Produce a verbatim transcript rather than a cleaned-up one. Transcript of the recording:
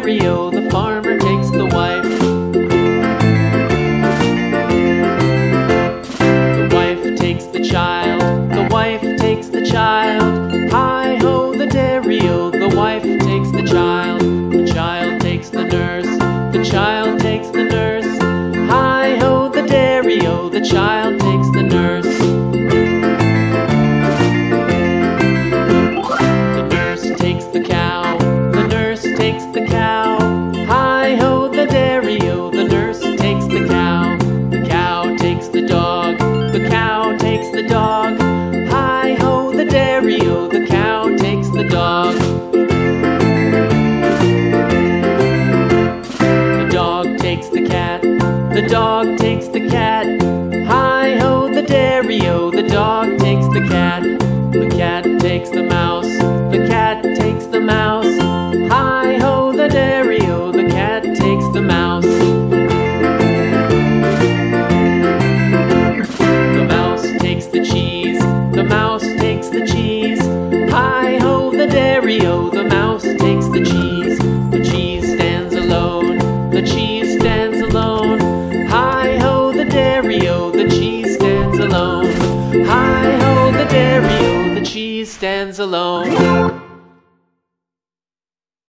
dairy-o, the farmer takes the wife. The wife takes the child, the wife takes the child. Hi-ho, the dairy-o, the wife takes the child. The child takes the nurse, the child takes the nurse. Hi-ho, the dairy-o, the child takes the nurse. The nurse takes the cow, the nurse takes the cow. Hi-ho, the dairy-o, the nurse takes the cow. The cow takes the dog, the cow takes the dog. Hi-ho, the dairy-o, the cow takes the dog. The dog takes the cat, the dog takes the cat. Hi-ho, the dairy-o, the dog takes the cat. The cat takes the mouse, the cat takes the mouse.